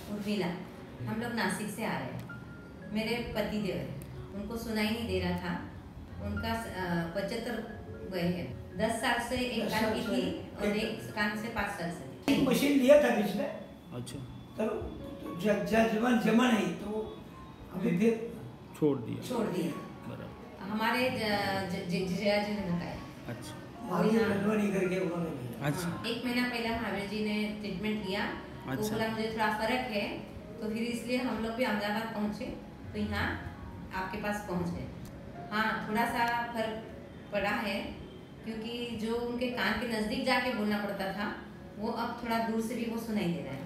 उर्मिला। हम लोग नासिक से आ रहे हैं। मेरे पति देव है, उनको सुनाई नहीं दे रहा था। उनका 75 गए हैं। 10 साल से एक कान की थी और एक कान से 5 साल से थी। एक मशीन लिया था बीच में। अच्छा। तो जमा नहीं तो अभी फिर छोड़ दिया। हमारे जया जी ने बताया। अच्छा। करके उन्होंने अच्छा। 1 महीना पहले महावीर जी ने ट्रीटमेंट लिया। अच्छा। तो बोला मुझे थोड़ा फर्क है, तो फिर इसलिए हम लोग भी अहमदाबाद पहुँचे, तो यहाँ आपके पास पहुँच गए। हाँ, थोड़ा सा फर्क पड़ा है, क्योंकि जो उनके कान के नज़दीक जाके बोलना पड़ता था वो अब थोड़ा दूर से भी वो सुनाई दे रहा है।